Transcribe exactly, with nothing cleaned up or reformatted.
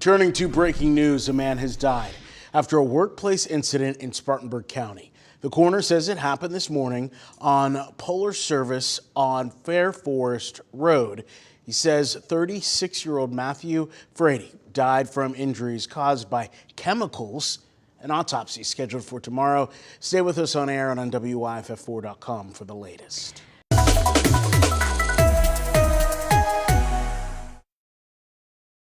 Turning to breaking news, a man has died after a workplace incident in Spartanburg County. The coroner says it happened this morning on Polar Service on Fair Forest Road. He says thirty-six-year-old Matthew Frady died from injuries caused by chemicals. An autopsy scheduled for tomorrow. Stay with us on air and on W I F F four dot com for the latest.